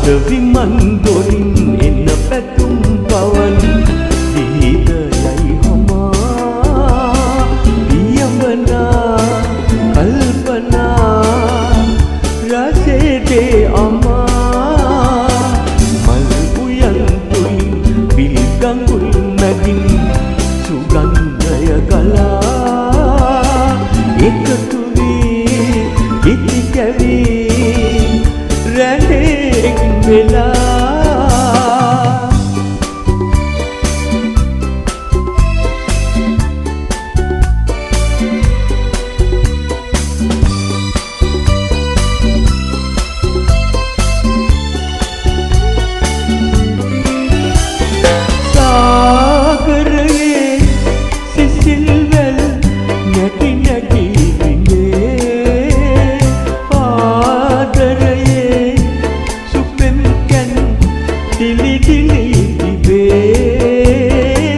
විමන් දොරින් එන පැතුම් පවන් විහිදයයි හමා පියඹනා කල්පනා රසේදේ අමා මල් උයන් තුලින් පිළිගඟුල් මැදින් සුගන්ධය ගලා එකතු වී ඉති කැවී රැඳෙක් වෙලා සාගරයේ සිසිල් වැල් නැටි නැටි විඳේ ආදරයේ සුපෙම් කැන් දිලි දිලි තිබේ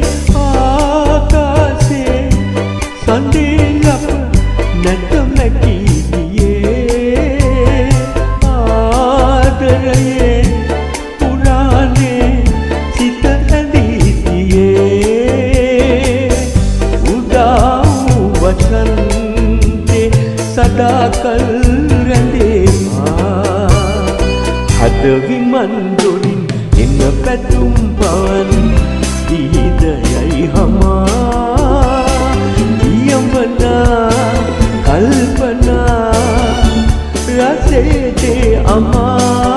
ආකාශයේ සඳිලප නැට මැටි දියේ ආදරයේ පුරාණේ සිත ඇඳී තියේ උදා වූ වසන්තේ සදාකල් රැඳේවා හද විමන් දොරින් එන පැතුම් පවන් විහිදයයි හමා පියඹනා කල්පනා රසේදේ අමා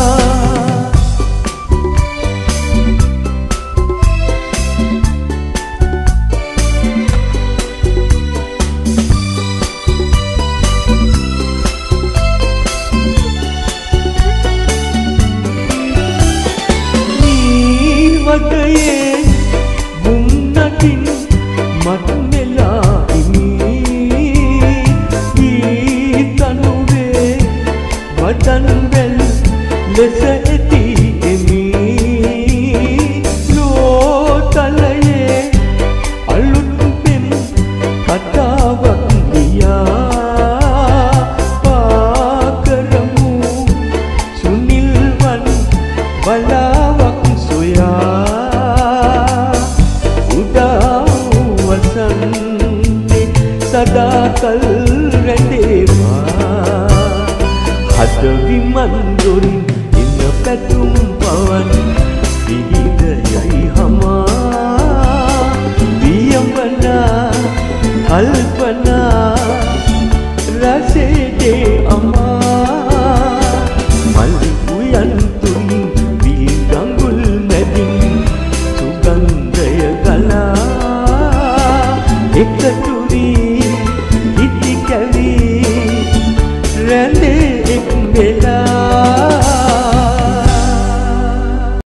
වටයේ ගුම්නටින් මත් මෙලා ඉමි ගීතනුවේ වදන් වැල් ලෙස ඇති එමි ලෝතලයේ අලුත් පෙම් කතාවක් ලියා පාකරමු සුනිල්වන් බලාවක් සොයා සදාකල් රැඳේවා හද විමන් දොරින් එන පැතුම් පවන් විහිදයයි හමා පියඹනා කල්පනා රසේදේ අමා මල් උයන් තුලින් පිළිගඟුල් මැදින් සුගන්ධය ගලා එකතු